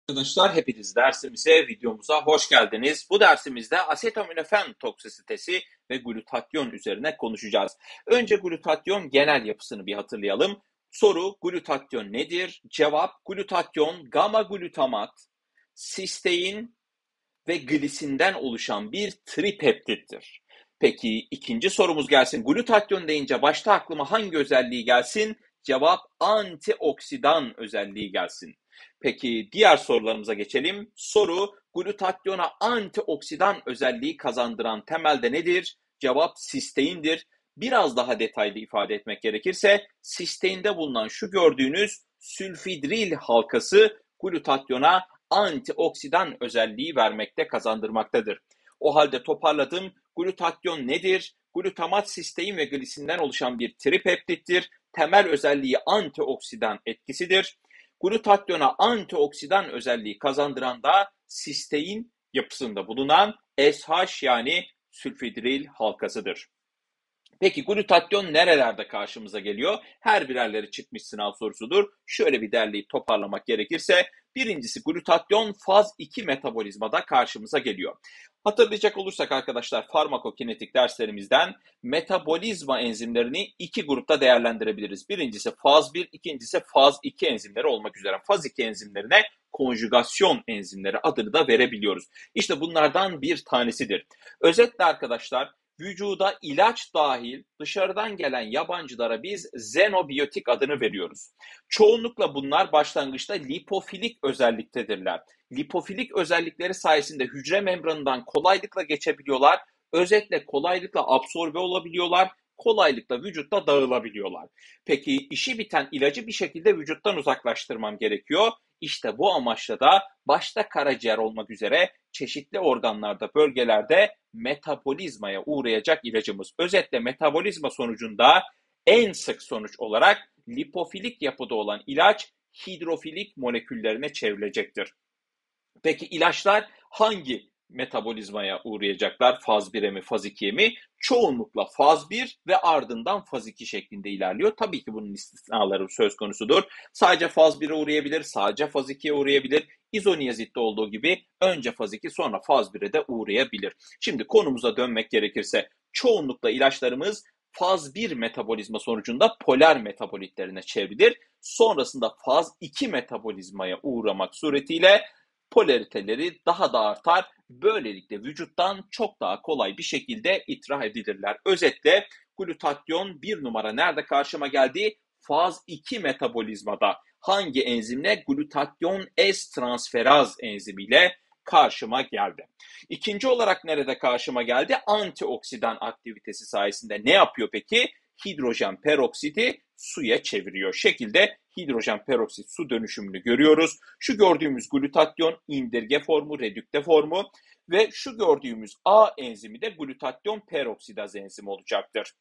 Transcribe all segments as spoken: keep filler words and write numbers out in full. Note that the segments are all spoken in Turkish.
Arkadaşlar hepiniz dersimize, videomuza hoş geldiniz. Bu dersimizde asetaminofen toksisitesi ve glutatyon üzerine konuşacağız. Önce glutatyon genel yapısını bir hatırlayalım. Soru: glutatyon nedir? Cevap: glutatyon gamma glutamat, sistein ve glisinden oluşan bir tripeptittir. Peki ikinci sorumuz gelsin. Glutatyon deyince başta aklıma hangi özelliği gelsin? Cevap: antioksidan özelliği gelsin. Peki diğer sorularımıza geçelim. Soru: glutatyona antioksidan özelliği kazandıran temelde nedir? Cevap: sisteindir. Biraz daha detaylı ifade etmek gerekirse sisteinde bulunan şu gördüğünüz sülfidril halkası glutatyona antioksidan özelliği vermekte, kazandırmaktadır. O halde toparladım. Glutatyon nedir? Glutamat, sistein ve glisinden oluşan bir tripeptittir. Temel özelliği antioksidan etkisidir. Glutatyona antioksidan özelliği kazandıran da sistein yapısında bulunan S H yani sülfidril halkasıdır. Peki glutatyon nerelerde karşımıza geliyor? Her birerleri çıkmış sınav sorusudur. Şöyle bir derleyip toparlamak gerekirse, birincisi glutatyon faz iki metabolizmada karşımıza geliyor. Hatırlayacak olursak arkadaşlar farmakokinetik derslerimizden metabolizma enzimlerini iki grupta değerlendirebiliriz. Birincisi faz bir, ikincisi faz iki enzimleri olmak üzere. Faz iki enzimlerine konjugasyon enzimleri adını da verebiliyoruz. İşte bunlardan bir tanesidir. Özetle arkadaşlar, vücuda ilaç dahil dışarıdan gelen yabancılara biz xenobiyotik adını veriyoruz. Çoğunlukla bunlar başlangıçta lipofilik özelliktedirler. Lipofilik özellikleri sayesinde hücre membranından kolaylıkla geçebiliyorlar. Özetle kolaylıkla absorbe olabiliyorlar. Kolaylıkla vücutta dağılabiliyorlar. Peki işi biten ilacı bir şekilde vücuttan uzaklaştırmam gerekiyor. İşte bu amaçla da başta karaciğer olmak üzere çeşitli organlarda, bölgelerde metabolizmaya uğrayacak ilacımız. Özetle metabolizma sonucunda en sık sonuç olarak lipofilik yapıda olan ilaç hidrofilik moleküllerine çevrilecektir. Peki ilaçlar hangi metabolizmaya uğrayacaklar? Faz bire mi, faz ikiye mi? Çoğunlukla faz bir ve ardından faz iki şeklinde ilerliyor. Tabii ki bunun istisnaları söz konusudur. Sadece faz bire uğrayabilir, sadece faz ikiye uğrayabilir. İzoniazitte olduğu gibi önce faz iki sonra faz bire de uğrayabilir. Şimdi konumuza dönmek gerekirse çoğunlukla ilaçlarımız faz bir metabolizma sonucunda polar metabolitlerine çevrilir. Sonrasında faz iki metabolizmaya uğramak suretiyle polariteleri daha da artar. Böylelikle vücuttan çok daha kolay bir şekilde ithra edilirler. Özetle glutatyon bir numara nerede karşıma geldi? Faz iki metabolizmada. Hangi enzimle? Glutatyon S transferaz enzimiyle karşıma geldi. İkinci olarak nerede karşıma geldi? Antioksidan aktivitesi sayesinde ne yapıyor peki? Hidrojen peroksidi suya çeviriyor. Şekilde hidrojen peroksit su dönüşümünü görüyoruz. Şu gördüğümüz glutatyon indirge formu, redükte formu ve şu gördüğümüz A enzimi de glutatyon peroksidaz enzimi olacaktır.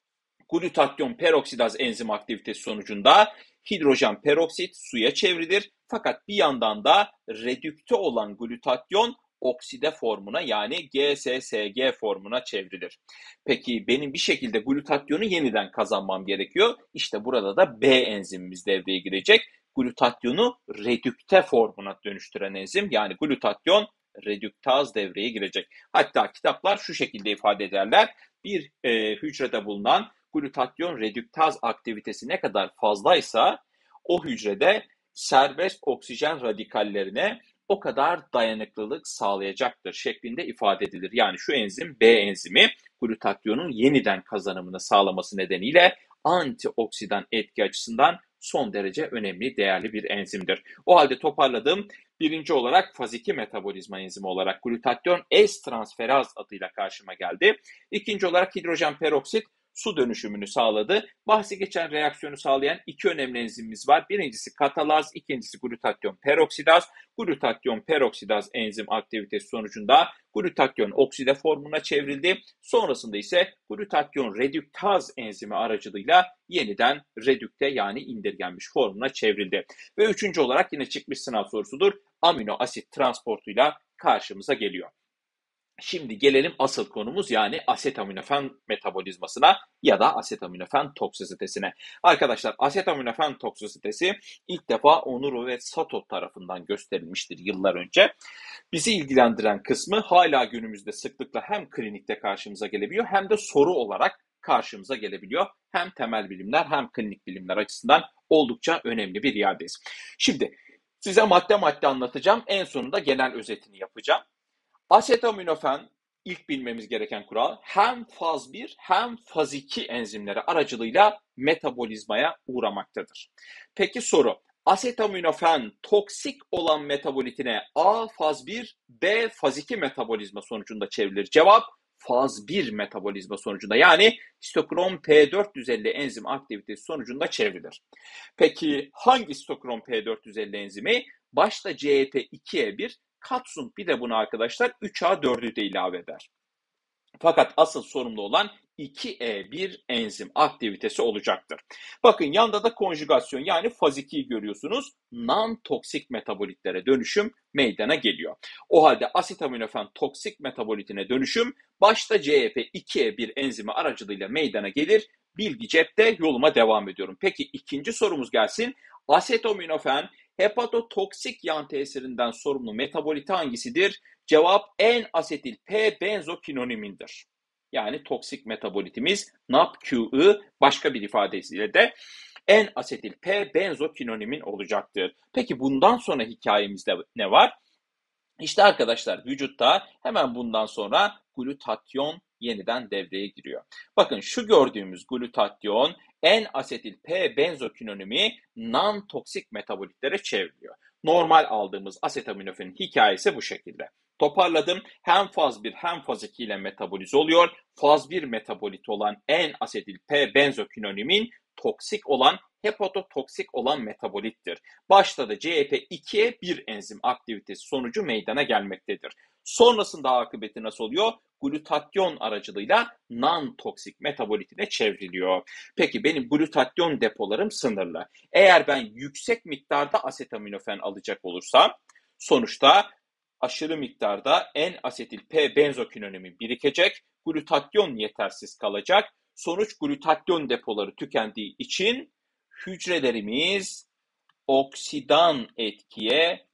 Glutatyon peroksidaz enzim aktivitesi sonucunda hidrojen peroksit suya çevrilir. Fakat bir yandan da redükte olan glutatyon okside formuna yani G S S G formuna çevrilir. Peki benim bir şekilde glutatyonu yeniden kazanmam gerekiyor. İşte burada da B enzimimiz devreye girecek. Glutatyonu redükte formuna dönüştüren enzim yani glutatyon redüktaz devreye girecek. Hatta kitaplar şu şekilde ifade ederler. Bir e, hücrede bulunan glutatyon redüktaz aktivitesi ne kadar fazlaysa o hücrede serbest oksijen radikallerine o kadar dayanıklılık sağlayacaktır şeklinde ifade edilir. Yani şu enzim B enzimi glutatyonun yeniden kazanımını sağlaması nedeniyle antioksidan etki açısından son derece önemli, değerli bir enzimdir. O halde toparladım. Birinci olarak faz iki metabolizma enzimi olarak glutatyon S transferaz adıyla karşıma geldi. İkinci olarak hidrojen peroksit su dönüşümünü sağladı. Bahsi geçen reaksiyonu sağlayan iki önemli enzimimiz var. Birincisi katalaz, ikincisi glutatyon peroksidaz. Glutatyon peroksidaz enzim aktivitesi sonucunda glutatyon okside formuna çevrildi. Sonrasında ise glutatyon redüktaz enzimi aracılığıyla yeniden redükte yani indirgenmiş formuna çevrildi. Ve üçüncü olarak yine çıkmış sınav sorusudur. Amino asit transportuyla karşımıza geliyor. Şimdi gelelim asıl konumuz yani asetaminofen metabolizmasına ya da asetaminofen toksisitesine. Arkadaşlar asetaminofen toksisitesi ilk defa Onuru ve Sato tarafından gösterilmiştir yıllar önce. Bizi ilgilendiren kısmı hala günümüzde sıklıkla hem klinikte karşımıza gelebiliyor hem de soru olarak karşımıza gelebiliyor. Hem temel bilimler hem klinik bilimler açısından oldukça önemli bir yerdeyiz. Şimdi size madde madde anlatacağım. En sonunda genel özetini yapacağım. Asetaminofen ilk bilmemiz gereken kural hem faz bir hem faz iki enzimleri aracılığıyla metabolizmaya uğramaktadır. Peki soru, asetaminofen toksik olan metabolitine A faz bir, B faz iki metabolizma sonucunda çevrilir. Cevap faz bir metabolizma sonucunda yani sitokrom P dört yüz elli enzim aktivitesi sonucunda çevrilir. Peki hangi sitokrom P dört yüz elli enzimi? Başta C Y P iki E bir, Katsung bir de buna arkadaşlar üç A dördü de ilave eder. Fakat asıl sorumlu olan iki E bir enzim aktivitesi olacaktır. Bakın yanda da konjugasyon yani faz ikiyi görüyorsunuz. Non-toksik metabolitlere dönüşüm meydana geliyor. O halde asetaminofen toksik metabolitine dönüşüm başta C Y P iki E bir enzimi aracılığıyla meydana gelir. Bilgi cepte, yoluma devam ediyorum. Peki ikinci sorumuz gelsin. Asetaminofen hepatotoksik yan tesirinden sorumlu metabolite hangisidir? Cevap N-asetil P-benzokinonimindir. Yani toksik metabolitimiz N A P Q I başka bir ifadesiyle de N-asetil P-benzokinonimin olacaktır. Peki bundan sonra hikayemizde ne var? İşte arkadaşlar vücutta hemen bundan sonra glutatyon yeniden devreye giriyor. Bakın şu gördüğümüz glutatyon N-asetil P-benzokinonimi non-toksik metabolitlere çevriliyor. Normal aldığımız asetaminoferin hikayesi bu şekilde. Toparladım. Hem faz bir hem faz iki ile metabolize oluyor. Faz bir metabolit olan N-asetil P-benzokinonimin toksik olan hepatotoksik olan metabolittir. Başta da C Y P ikiye bir enzim aktivitesi sonucu meydana gelmektedir. Sonrasında akıbeti nasıl oluyor? Glutatyon aracılığıyla non-toksik metabolitine çevriliyor. Peki benim glutatyon depolarım sınırlı. Eğer ben yüksek miktarda asetaminofen alacak olursam sonuçta aşırı miktarda N-asetil P-benzokinonimi birikecek, glutatyon yetersiz kalacak. Sonuç glutatyon depoları tükendiği için hücrelerimiz oksidan etkiye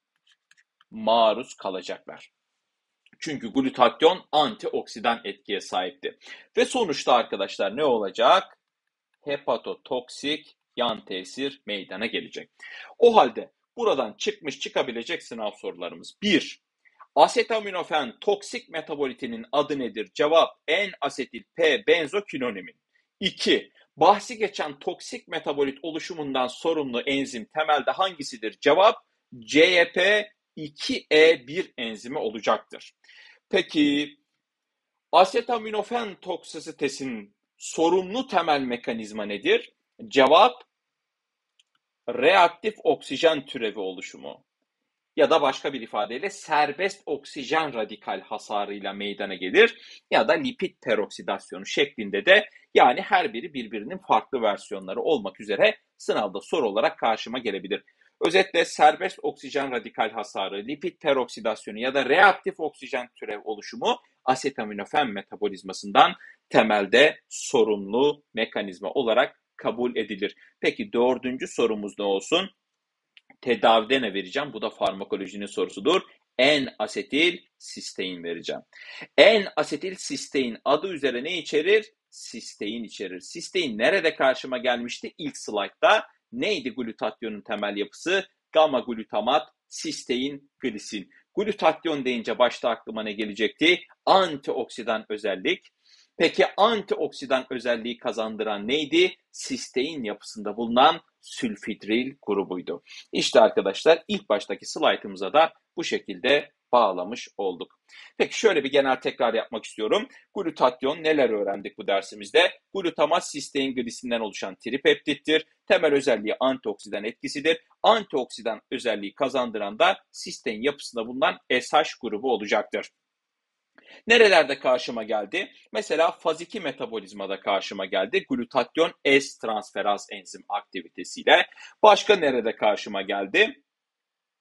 maruz kalacaklar. Çünkü glutatyon antioksidan etkiye sahipti. Ve sonuçta arkadaşlar ne olacak? Hepatotoksik yan tesir meydana gelecek. O halde buradan çıkmış çıkabilecek sınav sorularımız. bir. Asetaminofen toksik metabolitinin adı nedir? Cevap N-asetil P-benzokinonimin. iki. Bahsi geçen toksik metabolit oluşumundan sorumlu enzim temelde hangisidir? Cevap C Y P iki E bir enzimi olacaktır. Peki asetaminofen toksisitesinin sorumlu temel mekanizma nedir? Cevap reaktif oksijen türevi oluşumu ya da başka bir ifadeyle serbest oksijen radikal hasarıyla meydana gelir ya da lipid peroksidasyonu şeklinde de yani her biri birbirinin farklı versiyonları olmak üzere sınavda soru olarak karşıma gelebilir. Özetle serbest oksijen radikal hasarı, lipid peroksidasyonu ya da reaktif oksijen türev oluşumu asetaminofen metabolizmasından temelde sorumlu mekanizma olarak kabul edilir. Peki dördüncü sorumuz ne olsun? Tedavide ne vereceğim? Bu da farmakolojinin sorusudur. N-asetil sistein vereceğim. N-asetil sistein adı üzere ne içerir? Sistein içerir. Sistein nerede karşıma gelmişti? İlk slaytta neydi glutatyonun temel yapısı? Gamma glutamat, sistein, glisin. Glutatyon deyince başta aklıma ne gelecekti? Antioksidan özellik. Peki antioksidan özelliği kazandıran neydi? Sistein yapısında bulunan sülfidril grubuydu. İşte arkadaşlar ilk baştaki slaytımıza da bu şekilde bağlamış olduk. Peki şöyle bir genel tekrar yapmak istiyorum. Glutatyon neler öğrendik bu dersimizde? Glutamat sistein glisinden oluşan tripeptittir. Temel özelliği antioksidan etkisidir. Antioksidan özelliği kazandıran da sistein yapısında bulunan S H grubu olacaktır. Nerelerde karşıma geldi? Mesela faz iki metabolizmada karşıma geldi. Glutatyon S-transferaz enzim aktivitesiyle. Başka nerede karşıma geldi?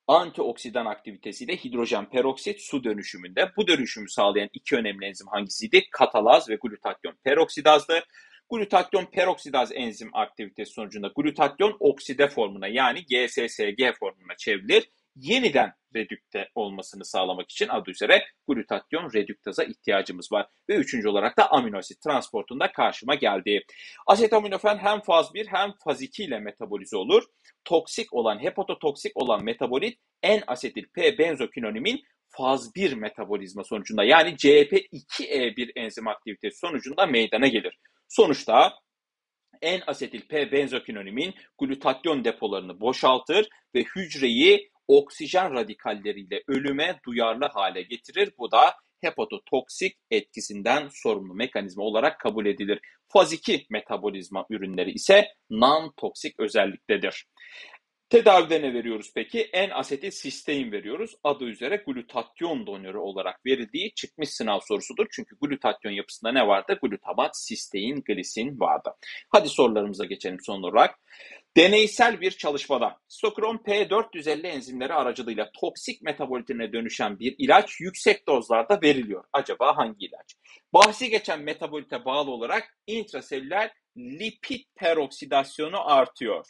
Antioksidan aktivitesiyle hidrojen peroksit su dönüşümünde. Bu dönüşümü sağlayan iki önemli enzim hangisiydi? Katalaz ve glutatyon peroksidazdı. Glutatyon peroksidaz enzim aktivitesi sonucunda glutatyon okside formuna yani G S S G formuna çevrilir. Yeniden redükte olmasını sağlamak için adı üzere glutatyon redüktaza ihtiyacımız var. Ve üçüncü olarak da amino asit transportunda karşıma geldi. Asetaminofen hem faz bir hem faz iki ile metabolize olur. Toksik olan, hepatotoksik olan metabolit N-asetil P-benzokinonimin faz bir metabolizma sonucunda yani C P iki E bir enzim aktivitesi sonucunda meydana gelir. Sonuçta N-asetil P-benzokinonimin glutatyon depolarını boşaltır ve hücreyi oksijen radikalleriyle ölüme duyarlı hale getirir. Bu da hepatotoksik etkisinden sorumlu mekanizma olarak kabul edilir. Faz iki metabolizma ürünleri ise non-toksik özelliktedir. Tedavide ne veriyoruz peki? N-asetil sistein veriyoruz. Adı üzere glutatyon donörü olarak verildiği çıkmış sınav sorusudur. Çünkü glutatyon yapısında ne vardı? Glutamat, sistein, glisin vardı. Hadi sorularımıza geçelim son olarak. Deneysel bir çalışmada stokron P dört yüz elli enzimleri aracılığıyla toksik metabolitine dönüşen bir ilaç yüksek dozlarda veriliyor. Acaba hangi ilaç? Bahsi geçen metabolite bağlı olarak intraselüler lipid peroksidasyonu artıyor.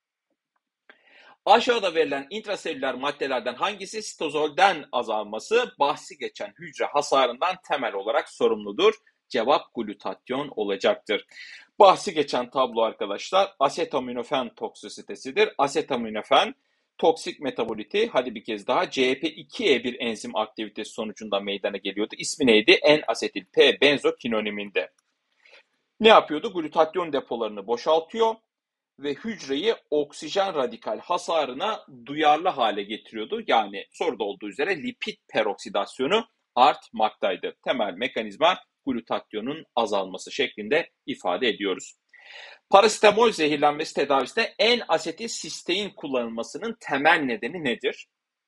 Aşağıda verilen intraselüler maddelerden hangisi sitozolden azalması bahsi geçen hücre hasarından temel olarak sorumludur? Cevap glutatyon olacaktır. Bahsi geçen tablo arkadaşlar asetaminofen toksisitesidir. Asetaminofen toksik metaboliti hadi bir kez daha C P iki E bir enzim aktivitesi sonucunda meydana geliyordu. İsmi neydi? N-asetil P-benzokinoniminde. Ne yapıyordu? Glutatyon depolarını boşaltıyor ve hücreyi oksijen radikal hasarına duyarlı hale getiriyordu. Yani soruda olduğu üzere lipid peroksidasyonu artmaktaydı. Temel mekanizma glutatyonun azalması şeklinde ifade ediyoruz. Parasetamol zehirlenmesi tedavisinde N-asetil sistein kullanılmasının temel nedeni nedir?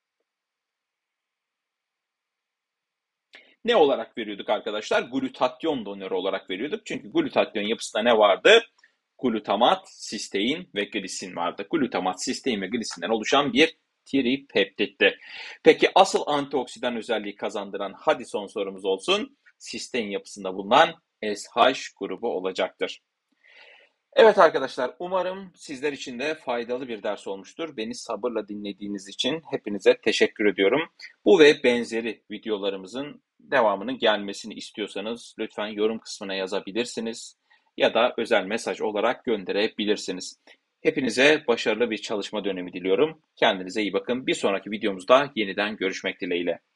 Ne olarak veriyorduk arkadaşlar? Glutatyon donörü olarak veriyorduk. Çünkü glutatyon yapısında ne vardı? Glutamat, sistein ve glisin vardı. Glutamat, sistein ve glisinden oluşan bir tripeptitti. Peki asıl antioksidan özelliği kazandıran hadi son sorumuz olsun. Sistein yapısında bulunan S H grubu olacaktır. Evet arkadaşlar, umarım sizler için de faydalı bir ders olmuştur. Beni sabırla dinlediğiniz için hepinize teşekkür ediyorum. Bu ve benzeri videolarımızın devamının gelmesini istiyorsanız lütfen yorum kısmına yazabilirsiniz ya da özel mesaj olarak gönderebilirsiniz. Hepinize başarılı bir çalışma dönemi diliyorum. Kendinize iyi bakın. Bir sonraki videomuzda yeniden görüşmek dileğiyle.